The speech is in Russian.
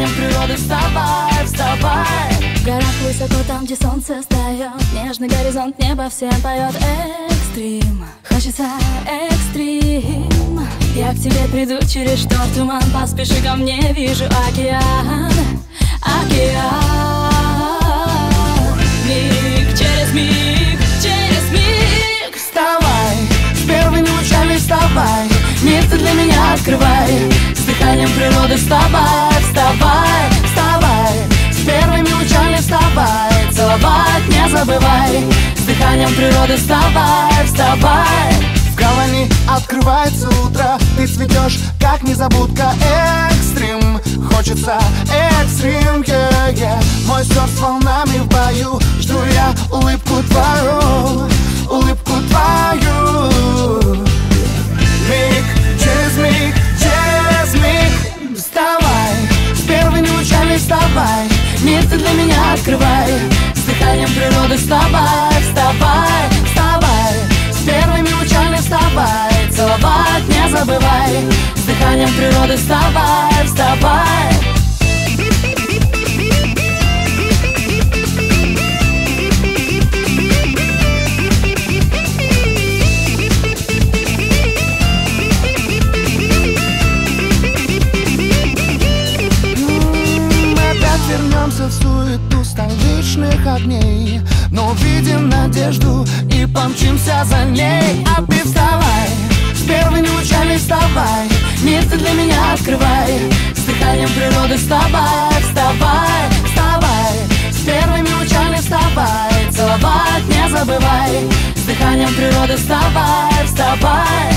дыханием природы вставай, вставай. В горах высоко, там, где солнце встает, нежный горизонт, небо всем поет. Экстрим, хочется экстрим. Я к тебе приду через шторм, туман, поспеши ко мне, вижу океан, океан. Миг через миг, через миг. Вставай, с первыми лучами вставай, мир ты для меня открывай. С дыханием природы вставай, вставай, вставай. С первыми лучами вставай, целовать не забывай. С дыханием природы вставай, вставай. В гавани открывается утро, ты цветешь, как незабудка. Экстрим, хочется экстрим, Мой сердце волнами в бою, жду я улыбку твою, улыбку твою. Миг через миг, через миг. Вставай, с первыми лучами вставай, мир ты для меня открывай. С дыханием природы вставай, вставай, вставай. С первыми лучами вставай, целовать не забывай. С дыханием природы вставай, вставай. Вернемся в суету столичных огней, но увидим надежду и помчимся за ней. А ты вставай, с первыми лучами вставай, мир ты для меня открывай. С дыханием природы вставай, вставай, вставай. С первыми лучами вставай, целовать не забывай. С дыханием природы вставай, вставай.